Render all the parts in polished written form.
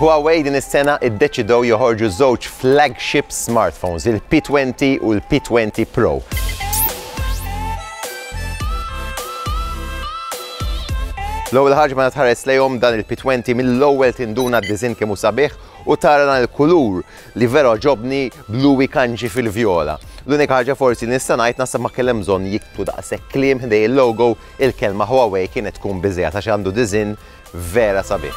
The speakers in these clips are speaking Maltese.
Huawei din is-sena iddeċidew joħorġu żewġ flagship smartphones, il-P20 u l-P20 Pro. L-ewwel ħaġa ma tħares lejhom dan il-P20 mill-ewwel tinduna d-diżinn kemm hu sabiħ u tara dan il-kulur li vera ġobni bluwi kanġi fil-vjola. L-unika ħaġa forsi nista' ngħid naħseb ma kellhem bżonn jiktbu daqshekk kliem ħdej il-logo il-kelma Huawei kienet tkun biżejjed għax għandu diżinn vera sabiħ.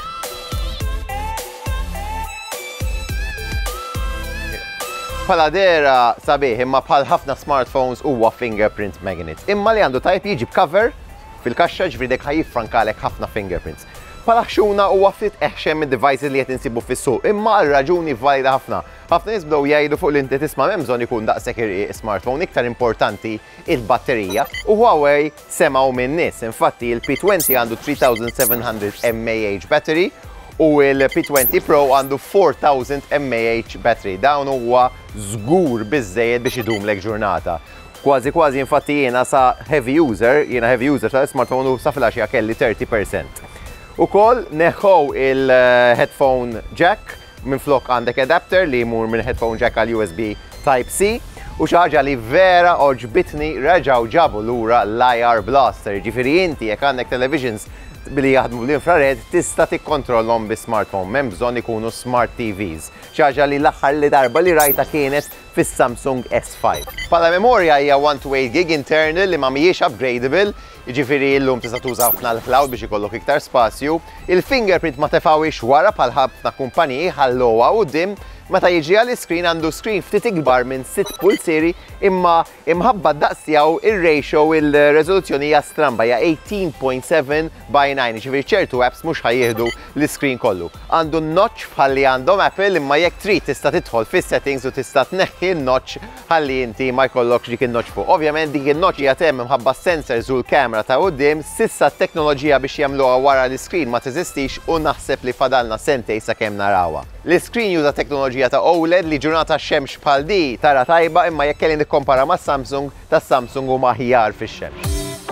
Bħala dera sabiħ imma bħal ħafna smartphones huwa fingerprint magnet. Imma li għandu tajb jiġi b'cover fil-kaxxa ġifieri dek ħajjiffrankalek ħafna fingerprints. Bħala ħxuna huwa ftit eħxem mid-devices li qed insibu fis-suq, imma għal raġuni valida ħafna. Ħafna nies bdew jgħidu fuq l-inti tisma' m'hemm bżonn ikun daqshekk irqiq smartphone, iktar importanti il-batterija u Huawei semgħu minn nies. Infatti il-P20 għandu 3700 mAh battery u il-P20 Pro għandu 4000 mAh battery. Dawn huwa żgur biżżejjed biex idumlek ġurnata. Kważi infatti jiena sa heavy user tal-smartphone u sa fil-għaxija kelli 30%. Ukoll neħħu il-headphone jack minn flok għandek adapter li jmur minn headphone jack għal USB Type-C u xi ħaġa li vera oġbitni reġgħu ġabu lura l-IR Blaster. Ġifieri inti jekk għandek televisions billi jaħdmu bl-infrared tista' tikkontrollhom bi-smartphone, m'hemm bżonn ikunu smart TVs. Xi ħaġa li l-aħħar li darba li rajta kienet fis-Samsung S5. Bħala memorja hija 128 gig internal li ma mhijiex upgradable, jiġifieri llum tista' tuża ħafna l-cloud biex ikollok iktar spazju. Il-fingerprint ma tefgħux wara bħal ħafna kumpaniji ħallowha quddiem meta jiġi għall-iskrin għandu screen ftit ikbar minn 6 pulsieri imma imħabba d-daqs tiegħu ir-ratio il-reżoluzzjoni hija stramba hija 18.7 by 9, ġifieri ċertu apps mhux ħajjieħdu l-iskrin kollu. Għandu notch bħalli għandhom Apple imma jekk trid tista' tidħol fis-settings u tista' tneħħi n-notch ħalli inti ma jkollokx dik in-notch fuq. Ovvjament dik in-notch hija temm imħabba sensors u l-kamera ta' quddiem, s'issa t-teknoloġija biex jagħmluha wara l-iskrin ma teżistix u naħseb li fadalna sentej sakemm narawha. L-iskrin juża teknoloġija ta' OLED li ġurnata x-xemx bħal di tara tajba imma jekk kelli nikkompara ma' Samsung, ta' Samsung huma aħjar fix-xemx.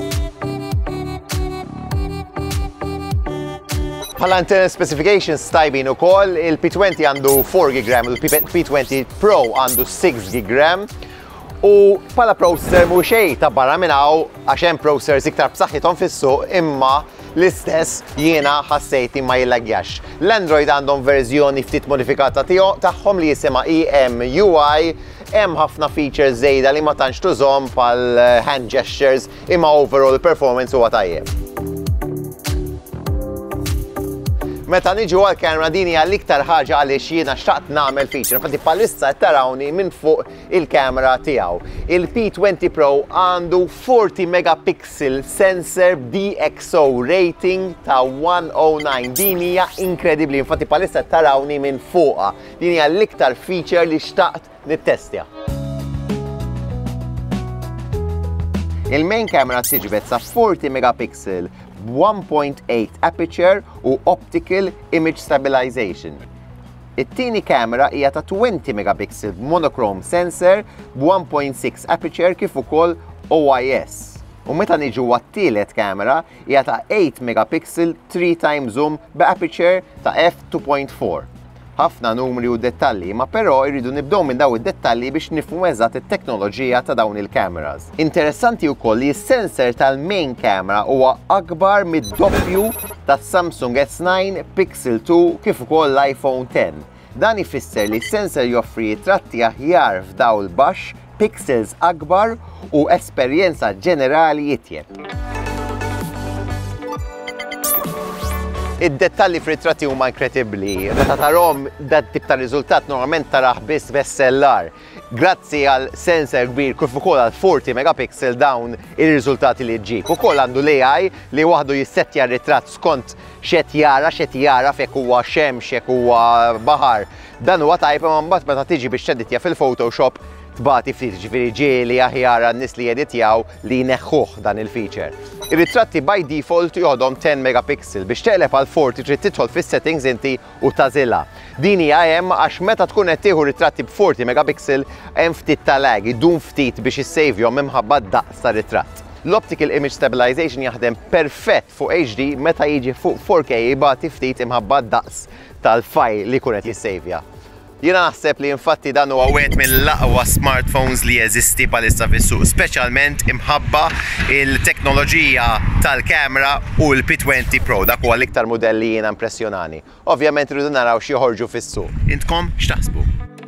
Bħala internal specifications tajbin ukoll, il-P20 għandu 4 GB RAM, il-P20 Pro għandu 6 GB RAM u bħala processor mhu xejn ta' barra minn hawn għax hemm processors iktar b'saħħithom fis-suq imma l-istess jiena ħassejti ma jillaggjax. L-Android għandhom verżjoni ftit modifikata tagħhom li jisimha EMUI, hemm ħafna features żejda li ma tantx tużhom bħal hand gestures imma overall performance huwa tajjeb. Meta niġu għall-kamera din hija l-iktar ħaġa għaliex jiena xtaqt nagħmel feature. Infatti bħalissa qed tarawni minn fuq il-kamera tiegħu. Il-P20 Pro għandu 40 megapixel sensor DxO rating ta' 109. Din hija inkredibbli. Infatti bħalissa qed tarawni minn fuqha. Din hija l-iktar feature li xtaqt nittestja. Il-main camera tiġbed sa 40 megapixel 1.8 aperture u optical image stabilization. It-tieni kamera hija ta' 20 megapixel monochrome sensor b'1.6 aperture kif ukoll OIS. U meta niġu għat-tielet kamera hija ta' 8 megapixel 3x zoom b'aperture ta' f2.4. Ħafna numri u dettalji, ma però irridu nibdew minn daw id-dettalji biex nifhmu eżatt it-teknoloġija ta' dawn il-kameras. Interessanti wkoll li s-sensor tal-main camera huwa akbar mid-doppju tas Samsung S9 Pixel 2 kif ukoll l-iPhone 10. Dan ifisser li s-sensor joffri tratti aħjar f'dawl baxx, pixels akbar u esperjenza ġenerali jitjeb. Id-dettalji fir-ritratti huma inkredibbli. Meta tarahom dat tip ta' riżultat normalment tarah biss b'SLR. Grazzi għal sensor kbir kif ukoll għal 40 megapixel dawn ir-riżultati li ġġib. Ukoll għandu l-AI li waħdu jissettja r-ritratt skont x'qed jara f'jekk huwa xemx, jekk huwa baħar. Dan huwa tajb imma mbagħad meta tiġi biex tedditja fil-Photoshop tbagħti ftit ġifieri ġieli aħjar għan-nies li jeditjaw li jneħħuh dan il-feature. Ir-ritratti by default jgħodhom 10 megapixel biex teqleb għal 40 trid tidħol fis-settings inti u tażilha. Din hija hemm għax meta tkun qed tieħu ritratti b'40 megapixel hemm ftit ta' lag, idum ftit biex issejvjhom minħabba d-daqs ta' ritratt. L-Optical Image Stabilization jaħdem perfett fuq HD meta jiġi fuq 4K jibgħati ftit imħabba daqs tal-file li kunet jissejvja. Jiena naħseb li infatti dan huwa wieħed mill-aqwa smartphones li jeżisti bħalissa fis-suq, speċjalment imħabba il-teknoloġija tal-kamera u l-P20 Pro, dak huwa l-iktar mudell li jiena impressjonani. Ovvjament rridu naraw xi joħorġu fis-suq. Intkom x'taħsbu?